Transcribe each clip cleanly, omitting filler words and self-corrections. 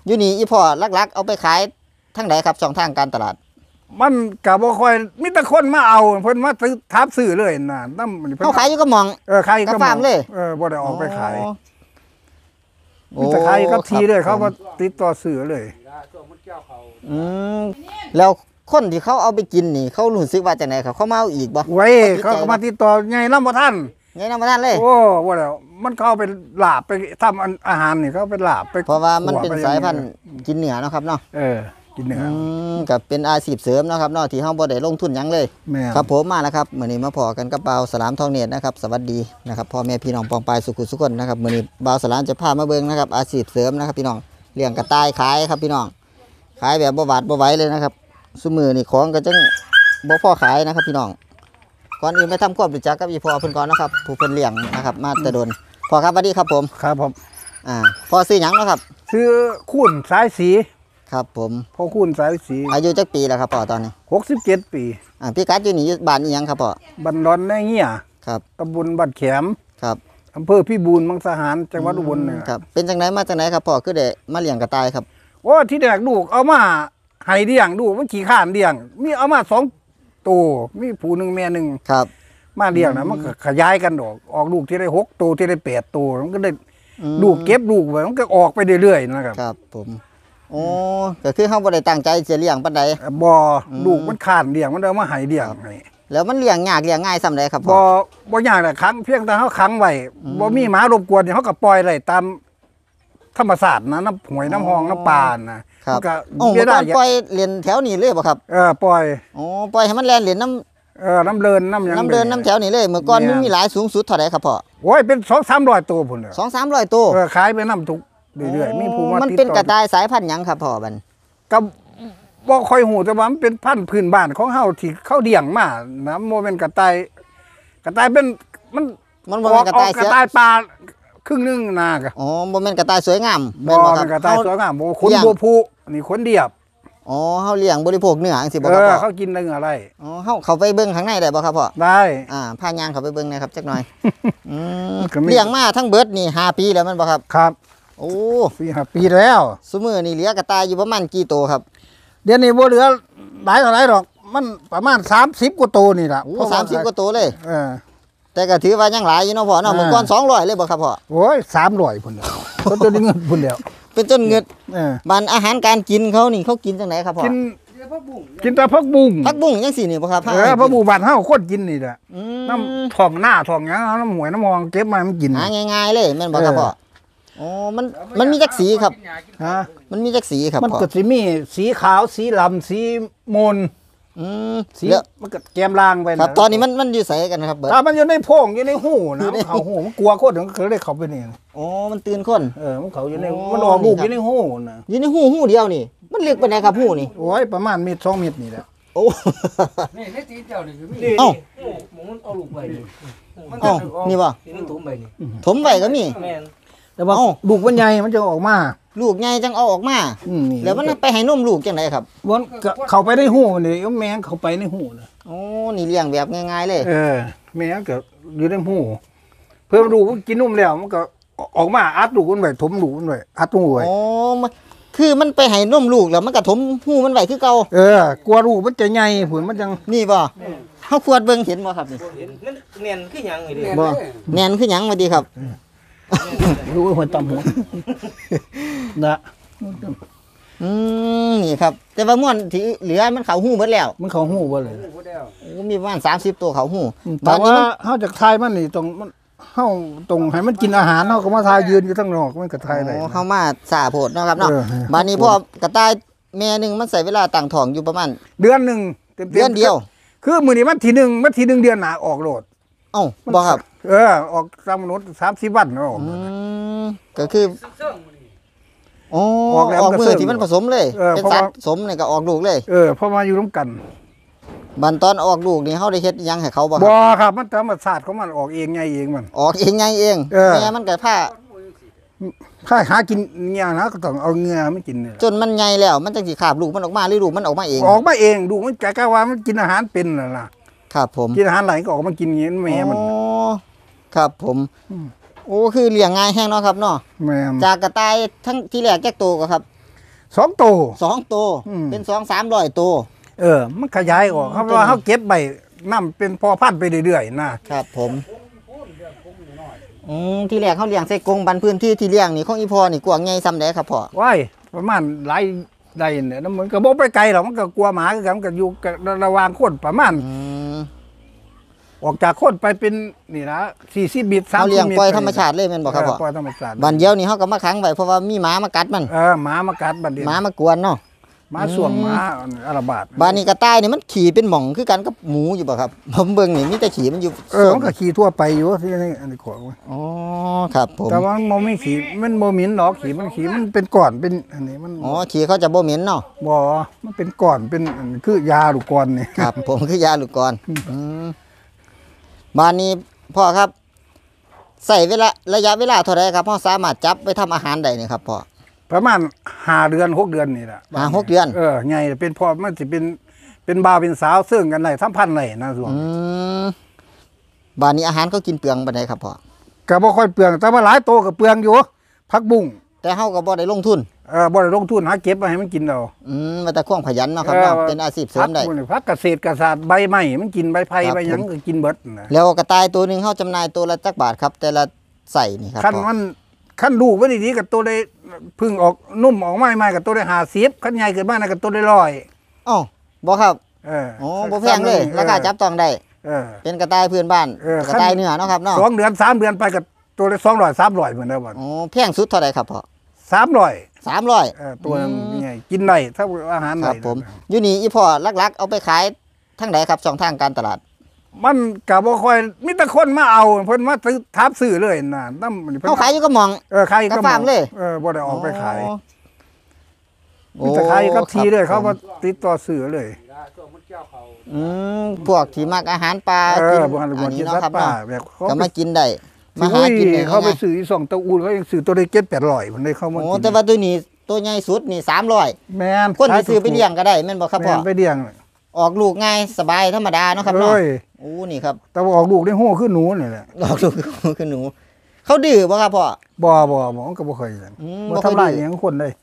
อยู่นี่อีพ่อลักๆเอาไปขายทางไหนครับช่องทางการตลาดมันก็บ่ค่อยมีแต่คนมาเอาเพิ่นมาซื้อทับซื้อเลยน่ะนำเขาขายอยู่ก็มองขายก็ฟาร์มเลยบ่ได้ออกไปขายมีแต่ขายกับทีเลยเขามาติดต่อซื้อเลยแล้วคนที่เขาเอาไปกินนี่เขารู้สึกว่าจังได๋ครับเขามาเอาอีกบ่ไว้เขาก็มาติดต่อใหญ่นำบ่ทันใหญ่นำบ่ทันเลยโอ้บ่แล้วมันเข้าไปลาบไปทำอาหารนี่เขาไปลาบไปเพราะว่ามันเป็นสายพันธุ์กินเนื้อเนาะครับเนาะกินเนื้อกับเป็นอาชีพเสริมนะครับเนาะที่เฮาบ่ได้ลงทุนหยังเลยครับผมมาแล้วครับมื้อนี้มาพอกันกับบ่าวสลามทองเนตรนะครับสวัสดีนะครับพ่อแม่พี่น้องปองปายสุขุสุขคนนะครับมื้อนี้บ่าวสลามจะพามาเบิ่งนะครับอาชีพเสริมนะครับพี่น้องเลี้ยงกระต่ายขายครับพี่น้องขายแบบบ่หวาดบ่ไหวเลยนะครับซุมื้อนี่ของก็จังบ่พอขายนะครับพี่น้องก่อนอื่นไปทำความรู้จักกับอีพ่อเพิ่นก่อนนะครับผู้เพิ่นเลี้ยงนะครับมาแต่โดนพ่อครับสวัสดีครับผมครับผมพ่อซื้อหยังเนาะครับซื้อคุณสายสีครับผมพ่อคุณสายสีอายุจักปีแล้วครับพ่อตอนนี้ 67 ปีพี่กัดอยู่นี่อยู่บ้านอีหยังครับพ่อบ้านดอนในเงี้ยครับตำบลบ้านแขมครับอำเภอพิบูลมังสาหารจังหวัดอุบลเนี่ยครับเป็นจังไหนมาจังไหนครับพ่อคือได้มาเลี้ยงกระต่ายครับโอ้ที่แรกลูกเอามาให้เลี้ยงดูมันขี้ข้านเลี้ยงมีเอามา2 ตัวมีผู้หนึ่งแม่หนึ่งครับมาเลี้ยงนะมันก็ขยายกันออกลูกที่ได้6 ตัวที่ได้8 ตัวมันก็ได้ลูกเก็บลูกไว้มันก็ออกไปเรื่อยๆนะครับครับผมโอ้ก็คือเฮาบ่ได้ตั้งใจจะเลี้ยงปานใดบ่ลูกมันข้านเลี้ยงมันเอามาให้เลี้ยงให้แล้วมันเลี้ยงยากเลี้ยงง่ายส่ำใดครับบ่ยากแหละครั้งเพียงแต่เฮาขังไว้บ่มีหมารบกวนเฮาก็ปล่อยได้ตามธรรมชาตินะน้ำห้วยน้ำห้องน้ำปานนะมันก็เวลาปล่อยเล่นแถวนี้เลยบ่ครับปล่อยปล่อยให้มันแล่นเล่นน้ำน้ำเลินน้ำหยังน้ำเดินน้ำแถวนี้เลยเมื่อก่อนมันมีหลายสูงสุดเท่าใดครับพ่อโอ้ยเป็น200-300 ตัวพุ่น 200-300 ตัวขายไปน้ำทุกเรื่อยๆมีผู้มาติดต่อมันเป็นกระต่ายสายพันธุ์หยังครับพ่อบัดก็บ่ค่อยหูแต่ว่ามันเป็นพันธุ์พื้นบ้านของเฮาที่เขาเลี้ยงมานะบ่แม่นกระต่ายเป็นมันบ่แม่นกระต่ายกระต่ายป่าครึ่งนึงนะก็บ่แม่นกระต่ายสวยงามบ่แม่นกระต่ายสวยงามบ่ขนบ่ผู้นี่ขนเดียบเฮาเลี้ยงบริโภคเนื้อจังซี่บ่ครับพ่อเขากินเนื้ออะไรเข้าไปเบิ่งข้างในได้บ่ครับพ่อได้พาย่างเข้าไปเบิ่งนะครับจักหน่อยเลี้ยงมาทั้งเบิดนี่5 ปีแล้วมันบ่ครับครับโอ้ 4-5 ปีแล้วซุมื้อนี่เหลือกระต่ายอยู่ประมาณกี่ตัวครับเดี๋ยวนี้บ่เหลือหลายเท่าไหร่ดอกมันประมาณ30 กว่าตัวนี่ล่ะ 30 กว่าตัวเลยแต่ก็ถือว่ายังหลายอยู่เนาะพ่อเนาะเมื่อก่อน200เลยบ่ครับพ่อโอ้ย300พุ่นแล้วก็จนเงินพุ่นแล้วเป็นจนเงินบ้านอาหารการกินเขานี่เขากินจังไหนครับพ่อกินแต่ผักบุ้งจังซี่นี่บ่ครับผักบุ้งบ้านเฮาคนกินนี่แหละน้ำท้องหน้าท้องหยังน้ำหวยน้ำมองเก็บมามันกินง่ายๆเลยแม่นบ่ครับพ่อมันมีจักสีครับมันมีจักสีครับมันก็สิมีสีขาวสีลำสีมนสีมันก็แกมล่างไปครับตอนนี้มันอยู่ไสกันครับมันอยู่ในโพรงอยู่ในหูนะเขาหูมันกลัวคนมันก็เลยเข้าไปนี่มันตื่นคนมันเขาอยู่ในมันออกลูกอยู่ในหูนะอยู่ในหูเดียวนี่มันลึกปานใดครับหูนี่โอ้ยประมาณ1 2 เมตรนี่แหละนี่ในตีนเจ้านี่คือมีมันเอาลูกไปนี่บ่มันถมไปนี่ถมไว้ก็มีแต่ว่าลูกมันใหญ่มันจะออกมาลูกใหญ่จังเอาออกมาแล้วมันไปให้นมลูกจังไดครับมันเข้าไปในหูนี่แมงเข้าไปในหูนะนี่เลี้ยงแบบง่ายๆเลยแมงก็อยู่ในหูเพิ่มลูกกินนมแล้วมันก็ออกมาอัดลูกมันไว้ถมลูกมันไว้อัดหูไว้คือมันไปให้นมลูกแล้วมันก็ถมหูมันไว้คือเก่ากลัวลูกมันจะใหญ่ผุนมันจังนี่บ่เฮาควรเบิ่งเห็นบ่ครับนี่เห็นมันแน่นคือหยังนี่ดิบ่แน่นคือหยังว่าดีครับรู้หัวต่ำหัวนะนี่ครับแต่ว่าม่วนที่เหลือมันเขาหูหมดแล้วมันเขาหูบ่เลยมีประมาณ30 ตัวเขาหูตอนนี้เฮาจะทายมันนี่ตรงมันเฮาตรงให้มันกินอาหารเฮาก็มาทายยืนอยู่ทั้งนอกมันก็ทายได้เฮามาสาโพดเนาะครับเนาะบัดนี้พ่อกระต่ายแม่นึงมันใช้เวลาตั้งท้องอยู่ประมาณเดือนนึงเดือนเดียวคือมื้อนี้มันที1เดือนหน้าออกโลดบ่ครับออกตามมนุษย์30 วันออกก็คือออกมือที่มันผสมเลยเป็นสัตว์สมนี่ก็ออกลูกเลยพอมาอยู่ร่วมกันบันตอนออกลูกนี่เฮาได้เฮ็ดยังให้เขาบ่ครับมันธรรมชาติของมันออกเองไงเองมันออกเองไงเองแม่มันก็ผ้าหากินเงี้ยนะก็ต้องเอาเงี้ยมันกินเนี่ยจนมันใหญ่แล้วมันจังสิคาบลูกมันออกมาหรือลูกมันออกมาเองลูกมันกะว่ามันกินอาหารเป็นล่ะครับผมกินอาหารไหลก็ออกมากินอย่างนี้แม่มันครับผมคือเลี้ยงง่ายแห้งเนาะครับเนาะจากกระต่ายทั้งที่แรกแยกตัวก็ครับ 2 ตัว 2 ตัวเป็น200-300 ตัวมันขยายออกครับว่าเขาเก็บใบน้ำเป็นพอพันธุ์ไปเรื่อยๆนะครับผมที่แรกเขาเลี้ยงใส่กรงบันพื้นที่ที่เลี้ยงนี่ของอีพอนี่กว้างใหญ่ซ้ำใดครับพ่อว้ายประมาณหลายได้เนี่ยแล้วมันก็บ่ไปไกลหรอกมันก็กลัวหมาคือกันมันก็อยู่ระหว่างคนประมาณออกจากคนไปเป็นนี่นะ40 เมตร30 เมตรเขาเลี้ยงปล่อยธรรมชาติเลยแม่นบ่ครับพ่อปล่อยธรรมชาติบันเดียวนี่เขาก็มาขังไว้เพราะว่ามีหมามากัดมันหมามากัดบัดเดียวหมามากวนเนาะหมาส่วงหมาอาระบาดบ้านนี้กระต่ายนี่มันขี่เป็นหม่องคือกันกับหมูอยู่บ่ครับผมเบิ่งนี่มีแต่ขี่มันอยู่มันก็ขี่ทั่วไปอยู่ที่นี่อันนี้ขวางอ๋อครับผมแต่ว่ามันไม่ขี่มันโมมินหรอกขี่มันเป็นก้อนเป็นอันนี้มันอ๋อขี่เขาจะบ่เหม็นเนาะบ่มันเป็นก้อนเป็นคือยาลูกก้อนนี่ครับ ผมคือยาลูกกรบ้านนี้พ่อครับใส่ระยะเวลาเท่าไรครับพ่อสามารถจับไปทำอาหารได้นี่ครับพ่อประมาณ5 เดือน 6 เดือนนี่แหละ 6 เดือนไงเป็นพ่อมันสิเป็นบ่าวเป็นสาวซึ่งกันได้สัมพันธ์ได้นะส่วนบ้านนี้อาหารเขากินเปลืองปานใดครับพ่อก็บ่ค่อยเปลืองแต่ว่าหลายโตก็เปลืองอยู่ผักบุ้งแต่เฮาก็บ่ได้ลงทุนบ่ได้ลงทุนหาเก็บมาให้มันกินเอามันแต่ความขยันเนาะครับเนาะเป็นอาชีพเสริมได้ผักเกษตรกระสาดใบไม้มันกินใบไผ่ใบหยังก็กินเบิดนะแล้วกระต่ายตัวนึงเฮาจำหน่ายตัวละจักบาทครับแต่ละใส่นี่ครับขั้นลูกไว้ดีๆกับตัวได้พึ่งออกนุ่มออกไม้ๆกับตัวได้50ขั้นใหญ่เกินมากนะกับตัวได้100 อ๋อบ่ครับอ๋อบ่แพงเลยราคาจับต้องได้เป็นกระต่ายพื้นบ้านกระต่ายเนื้อเนาะครับเนาะ 2 เดือน 3 เดือนไปกับตัวได้200 300เหมือนเดิมอ๋อแพงสุดเท่าไหร่ครับพ่อ 300ตัวนึงใหญ่กินได้ถ้าอาหารได้ครับผมอยู่นี่อีพ่อลักๆเอาไปขายทางไหนครับช่องทางการตลาดมันก็บ่ค่อยมีแต่คนมาเอาเพิ่นมาทับซื้อเลยน่ะนำเฮาขายอยู่กับหม่องขายก็ฟาร์มเลยบ่ได้ออกไปขายมีแต่ขายกับทีเลยเขามาติดต่อซื้อเลยพวกที่มักอาหารปลากินอันนี้เนาะครับก็มากินได้มาหากินได้เขาไปซื้อ2ตัวอูนเขายังซื้อตัวได้700-800มันได้เข้ามาแต่ว่าตัวนี้ตัวใหญ่สุดนี่300 แม่นคนที่ซื้อไปเลี้ยงก็ได้แม่นบ่ครับพ่อไปเลี้ยงออกลูกง่ายสบายธรรมดาเนาะครับเนาะนี่ครับแต่ว่าออกลูกได้โห่ขึ้นหนูนี่แหละออกลูกขึ้นหนูเขาดื้อบ่ครับพ่อบ่มันก็บ่เคยอย่างบ่ทำลายอย่างคนได้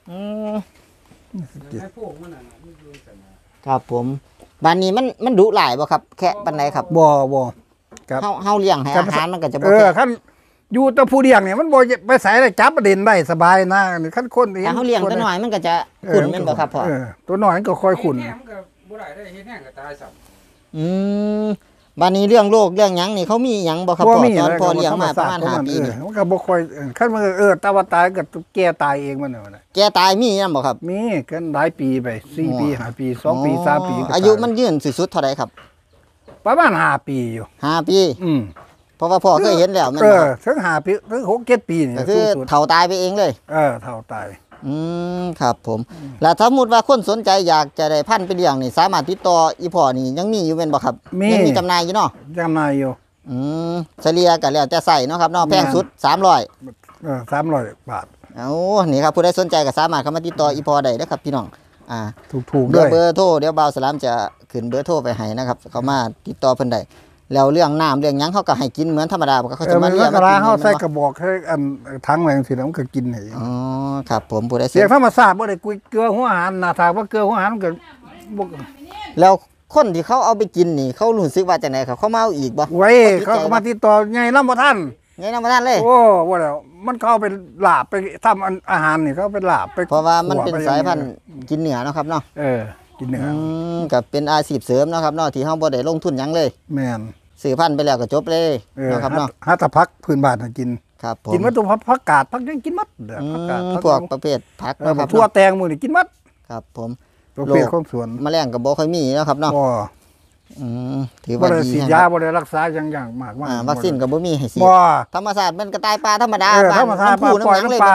ครับผมบ้านนี้มันดุหลายบ่ครับแค่ปานใดครับบ่ครับเฮาเลี้ยงให้อาหารมันก็จะบ่คันอยู่แต่ผู้เลี้ยงเนี่ยมันบ่ไปใส่ได้จับประเด็นได้สบายนะนี่คันคนเห็นเฮาเลี้ยงตัวน้อยมันก็จะขุ่นแม่นบ่ครับพ่อตัวน้อยมันก็ค่อยขุ่นบ่ได้เฮ็ดแห้งก็ตายซ้ำบ้านนี้เรื่องโรคเรื่องหยังนี่เขามีหยังบ่ครับพ่อตอนพ่อเลี้ยงมาประมาณ5 ปีนี่มันก็บ่ค่อยคันมันตาว่าตายก็แก่ตายเองมันน่ะแก่ตายมีนำบ่ครับมีกันหลายปีไป4 ปี5 ปี2 ปี 3 ปีอายุมันยืนสุดๆเท่าใดครับประมาณ5 ปีอยู่ 5 ปีเพราะว่าพ่อเคยเห็นแล้วแม่นบ่ถึง5 ปีถึง6 7 ปีนี่ก็คือเฒ่าตายไปเองเลยเฒ่าตายครับผมแล้วสมมุติว่าคนสนใจอยากจะได้พันธุ์ไปเลี้ยงนี่สามารถติดต่ออีพ่อนี่ยังมีอยู่แม่นบ่ครับยังมีจำหน่ายอยู่เนาะจำหน่ายอยู่เฉลี่ยก็แล้วแต่ไส้เนาะครับเนาะแพงสุด 300 บาทนี่ครับผู้ใดสนใจก็สามารถเข้ามาติดต่ออีพ่อได้นะครับพี่น้องถูกๆด้วยเบอร์โทรเดี๋ยวบ่าวสลามจะขึ้นเบอร์โทรไปให้นะครับเข้ามาติดต่อเพิ่นได้แล้วเรื่องน้ำเรื่องหยังเขาก็ให้กินเหมือนธรรมดาเขาจะมาเลี้ยงมากินเขาใส่กระบอกให้อันทั้งอะไรสิแล้วมันก็กินให้ครับผมผู้ใดเสียงธรรมชาติบ่ได้กุยเกลือหัวอาหารน่ะถ้าว่าเกลือหัวอาหารก็แล้วคนที่เขาเอาไปกินนี่เขารู้สึกว่าจังได๋ครับเขามาเอาอีกบ่ไว้เขาก็มาติดต่อไงนำบ่ทันไงนำบ่ทันเลยบ่แล้วมันเข้าไปลาบไปทำอาหารนี่เขาไปลาบไปเพราะว่ามันเป็นสายพันธุ์กินเนื้อเนาะครับเนาะกินเนื้อก็เป็นอาชีพเสริมเนาะครับเนาะที่เฮาบ่ได้ลงทุนหยังเลยแม่นซื้อพันธุ์ไปแล้วก็จบเลยนะครับเนาะหาแต่ผักพื้นบ้านกินครับผมกินวัตถุผักกาดผักยังกินมัดพวกประเภทผักนะครับทั่วแตงมือนี่กินมัดครับผมประเภทของสวนแมลงก็บ่ค่อยมีนะครับเนาะถือว่าดียาบ่ได้รักษาอย่างมากวัคซีนก็บ่มีให้ฉีดธรรมชาติมันกระต่ายปลาธรรมดาธรรมชาติปล่อยน้ำปลา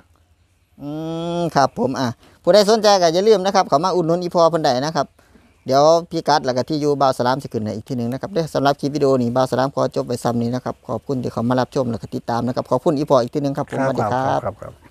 ครับผมผู้ใดสนใจก็อย่าลืมนะครับเข้ามาอุดหนุนอีพอเพิ่นได้นะครับเดี๋ยวพี่กัดแล้วก็ที่อยู่บ่าวสลามสิขึ้นให้อีกทีนึงนะครับสำหรับคลิปวิดีโอนี้บ่าวสลามขอจบไว้ซ้ำนี้นะครับขอบคุณที่เข้ามารับชมและติดตามนะครับขอบคุณอีพออีกทีนึงครับผมสวัสดีครับ